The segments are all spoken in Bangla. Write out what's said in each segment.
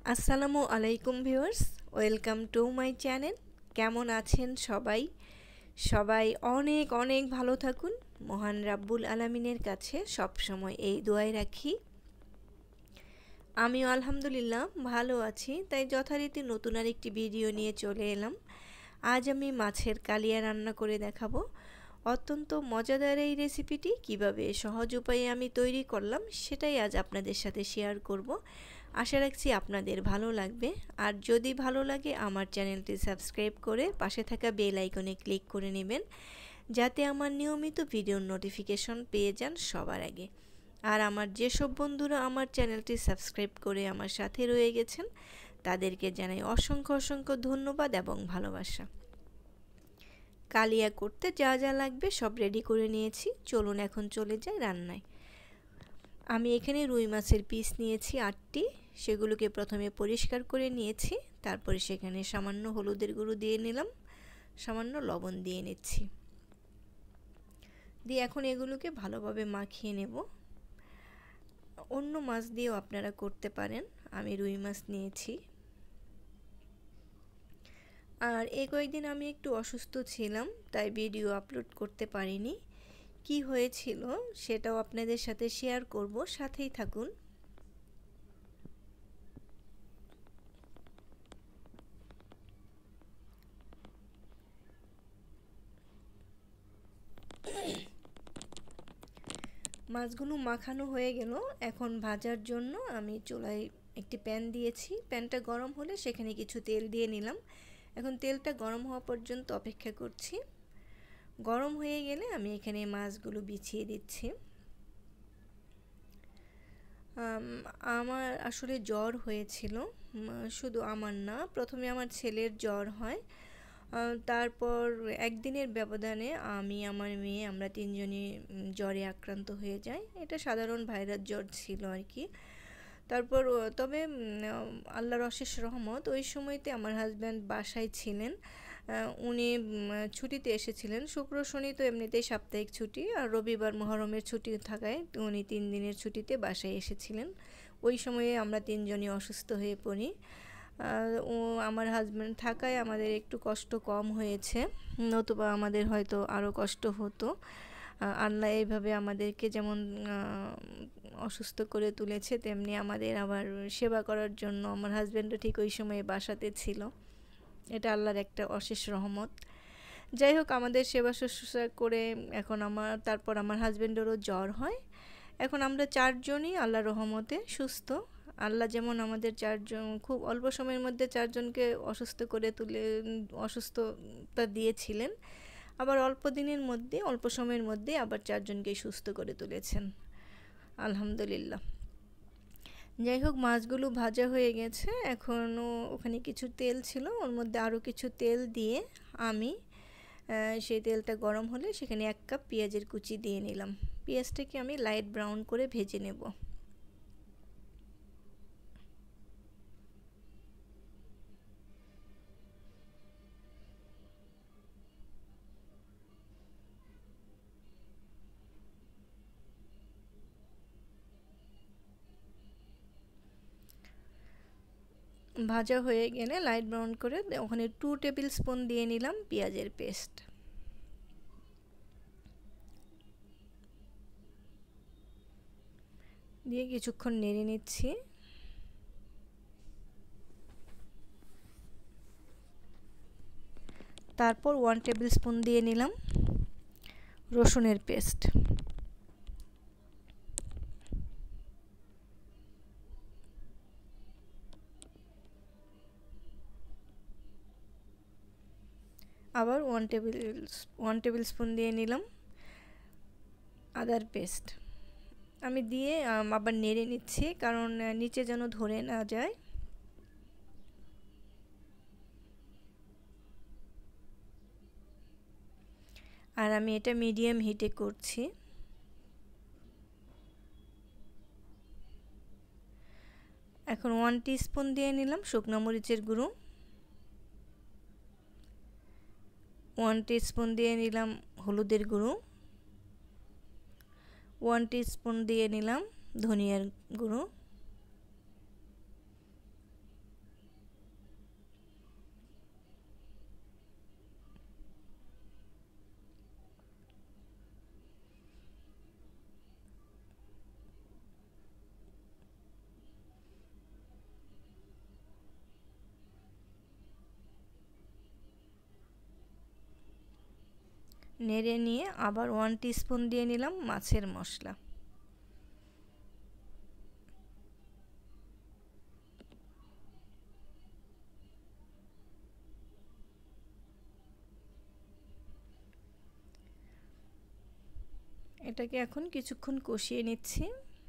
আসসালামু আলাইকুম viewers, welcome to my channel. কেমন আছেন সবাই? সবাই অনেক অনেক ভালো থাকুন। মহান রাব্বুল আলামিনের কাছে সবসময় এই দোয়াই রাখি। আমিও আলহামদুলিল্লাহ ভালো আছি, তাই যথারীতি নতুন আরেকটি ভিডিও নিয়ে চলে এলাম। আজ আমি মাছের কালিয়া রান্না করে দেখাবো। অত্যন্ত মজাদার এই রেসিপিটি কিভাবে সহজ উপায়ে আমি তৈরি করলাম সেটাই আজ আপনাদের সাথে শেয়ার করব। আশা রাখছি আপনাদের ভালো লাগবে। আর যদি ভালো লাগে আমার চ্যানেলটি সাবস্ক্রাইব করে পাশে থাকা বেল আইকনে ক্লিক করে নেবেন, যাতে আমার নিয়মিত ভিডিওর নোটিফিকেশন পেয়ে যান সবার আগে। আর আমার যেসব বন্ধুরা আমার চ্যানেলটি সাবস্ক্রাইব করে আমার সাথে রয়ে গেছেন তাদেরকে জানাই অসংখ্য অসংখ্য ধন্যবাদ এবং ভালোবাসা। কালিয়া করতে যা যা লাগবে সব রেডি করে নিয়েছি, চলুন এখন চলে যাই রান্নায়। আমি এখানে রুই মাছের পিস নিয়েছি 8টি। সেগুলোকে প্রথমে পরিষ্কার করে নিয়েছি, তারপরে সেখানে সামান্য হলুদের গুঁড়ো দিয়ে নিলাম, সামান্য লবণ দিয়ে নিচ্ছি, দিয়ে এখন এগুলোকে ভালোভাবে মাখিয়ে নেব। অন্য মাছ দিয়েও আপনারা করতে পারেন, আমি রুই মাছ নিয়েছি। আর এই কয়েকদিন আমি একটু অসুস্থ ছিলাম, তাই ভিডিও আপলোড করতে পারিনি। কি হয়েছিল সেটাও আপনাদের সাথে শেয়ার করব, সাথেই থাকুন। মাছগুলো মাখানো হয়ে গেল। এখন ভাজার জন্য আমি চুলায় একটি প্যান দিয়েছি। প্যানটা গরম হলে সেখানে কিছু তেল দিয়ে নিলাম। এখন তেলটা গরম হওয়া পর্যন্ত অপেক্ষা করছি। গরম হয়ে গেলে আমি এখানে মাছগুলো বিছিয়ে দিচ্ছি। আমার আসলে জ্বর হয়েছিল, শুধু আমার না, প্রথমে আমার ছেলের জ্বর হয়, তারপর একদিনের ব্যবধানে আমি আমার মেয়ে আমরা তিনজনই জ্বরে আক্রান্ত হয়ে যাই। এটা সাধারণ ভাইরাস জ্বর ছিল আর কি। তারপর তবে আল্লাহর অশেষ রহমত, ওই সময়তে আমার হাজব্যান্ড বাসায় ছিলেন। উনি ছুটিতে এসেছিলেন। শুক্র শনি তো এমনিতেই সাপ্তাহিক ছুটি, আর রবিবার মুহররমের ছুটি থাকায় উনি 3 দিনের ছুটিতে বাসায় এসেছিলেন। ওই সময়ে আমরা তিনজনই অসুস্থ হয়ে পড়ি। ও আমার হাজব্যান্ড থাকায় আমাদের একটু কষ্ট কম হয়েছে, নতুবা আমাদের হয়তো আরও কষ্ট হতো। আল্লাহ এইভাবে আমাদেরকে যেমন অসুস্থ করে তুলেছে, তেমনি আমাদের আবার সেবা করার জন্য আমার হাজব্যান্ডও ঠিক ওই সময়ে বাসাতে ছিল। এটা আল্লাহর একটা অশেষ রহমত। যাই হোক, আমাদের সেবা শুশ্রূষা করে এখন তারপর আমার হাজব্যান্ডেরও জ্বর হয়। এখন আমরা 4 জনই আল্লাহর রহমতে সুস্থ। আল্লাহ যেমন আমাদের 4 জন খুব অল্প সময়ের মধ্যে 4 জনকে অসুস্থ করে তুলে অসুস্থতা দিয়েছিলেন, আবার অল্প দিনের মধ্যে অল্প সময়ের মধ্যে আবার 4 জনকে সুস্থ করে তুলেছেন, আলহামদুলিল্লাহ। যাই হোক, মাছগুলো ভাজা হয়ে গেছে। এখনও ওখানে কিছু তেল ছিল, ওর মধ্যে আরও কিছু তেল দিয়ে আমি সেই তেলটা গরম হলে সেখানে 1 কাপ পেঁয়াজের কুচি দিয়ে নিলাম। পেঁয়াজটাকে আমি লাইট ব্রাউন করে ভেজে নেব। ভাজা হয়ে গেলে লাইট ব্রাউন করে ওখানে 2 টেবিল স্পুন দিয়ে নিলাম পেঁয়াজের পেস্ট। দিয়ে কিছুক্ষণ নেড়ে নিচ্ছি। তারপর 1 টেবিল স্পুন দিয়ে নিলাম রসুনের পেস্ট। আবার 1 টেবিল স্পুন দিয়ে নিলাম আদার পেস্ট। আমি দিয়ে আবার নেড়ে নিচ্ছি, কারণ নিচে যেন ধরে না যায়। আর আমি এটা মিডিয়াম হিটে করছি। এখন 1 টিস্পুন দিয়ে নিলাম শুকনো মরিচের গুঁড়ো, 1 টিস্পুন দিয়ে নিলাম হলুদের গুঁড়ো, 1 টিস্পুন দিয়ে নিলাম ধনিয়ার গুঁড়ো, নেড়ে নিয়ে আবার 1 টিস্পুন দিয়ে নিলাম মাছের মশলা। এটাকে এখন কিছুক্ষণ কষিয়ে নিচ্ছি।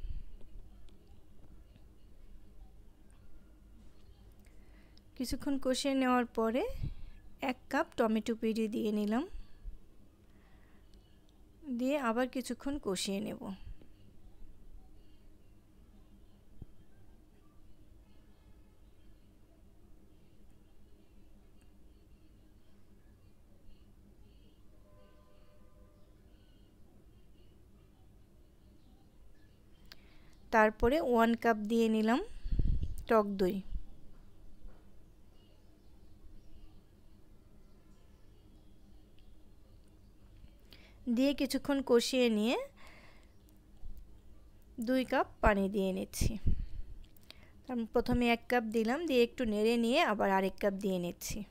কিছুক্ষণ কষিয়ে নেওয়ার পরে 1 কাপ টমেটো পিউরি দিয়ে নিলাম, দিয়ে আবার কিছুক্ষণ কষিয়ে নেব। তারপরে 1 কাপ দিয়ে নিলাম টক দই, দিয়ে কিছুক্ষণ কষিয়ে নিয়ে 2 কাপ পানি দিয়ে নিচ্ছি। প্রথমে 1 কাপ দিলাম, দিয়ে একটু নেড়ে নিয়ে আবার আরেক কাপ দিয়ে নিচ্ছি।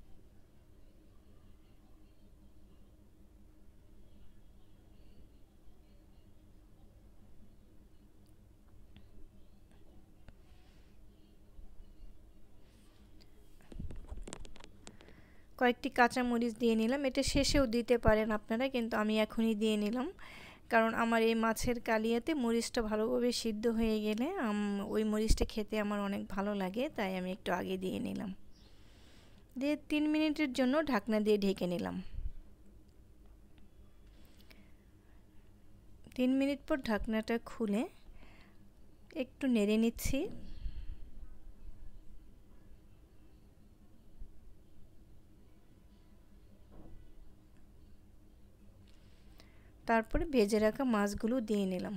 কয়েকটি কাঁচামরিচ দিয়ে নিলাম, এটা শেষেও দিতে পারেন আপনারা, কিন্তু আমি এখনই দিয়ে নিলাম কারণ আমার এই মাছের কালিয়াতে মরিচটা ভালোভাবে সিদ্ধ হয়ে গেলে ওই মরিচটা খেতে আমার অনেক ভালো লাগে, তাই আমি একটু আগে দিয়ে নিলাম। দিয়ে 3 মিনিটের জন্য ঢাকনা দিয়ে ঢেকে নিলাম। 3 মিনিট পর ঢাকনাটা খুলে একটু নেড়ে নিচ্ছি। তারপরে ভেজে রাখা মাছগুলো দিয়ে নিলাম।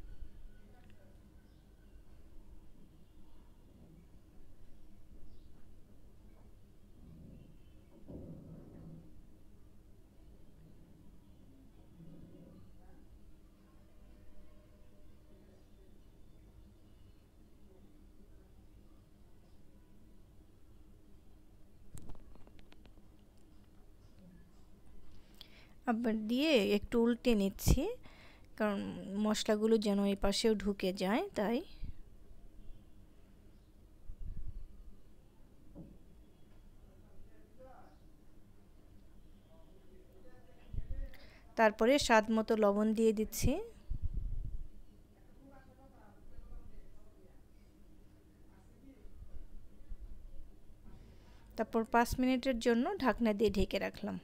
আবার দিয়ে একটু উল্টে নিচ্ছি কারণ মশলাগুলো যেন এই পাশেও ঢুকে যায়, তাই। তারপরে স্বাদ মতো লবণ দিয়ে দিচ্ছি। তারপর 5 মিনিটের জন্য ঢাকনা দিয়ে ঢেকে রাখলাম।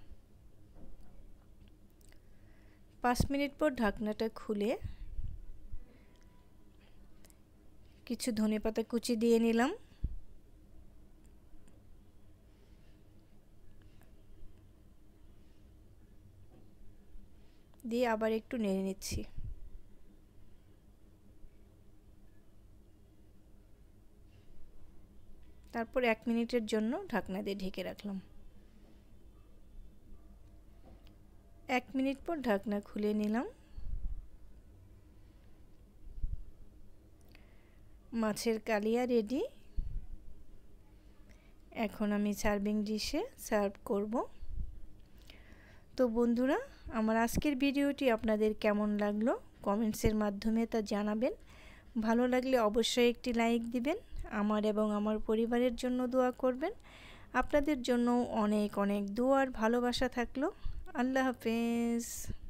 5 মিনিট পর ঢাকনাটা খুলে কিছু ধনেপাতা কুচি দিয়ে নিলাম, দিয়ে আবার একটু নেড়ে নিচ্ছি। তারপর 1 মিনিটের জন্য ঢাকনা দিয়ে ঢেকে রাখলাম। 1 মিনিট পর ঢাকনা খুলে নিলাম। মাছের কালিয়া রেডি। এখন আমি সার্ভিং ডিশে সার্ভ করব। তো বন্ধুরা, আমার আজকের ভিডিওটি আপনাদের কেমন লাগলো কমেন্টসের মাধ্যমে তা জানাবেন। ভালো লাগলে অবশ্যই একটি লাইক দিবেন। আমার এবং আমার পরিবারের জন্য দোয়া করবেন। আপনাদের জন্য অনেক অনেক দোয়ার ভালোবাসা থাকলো। আল্লাহ হাফেজ।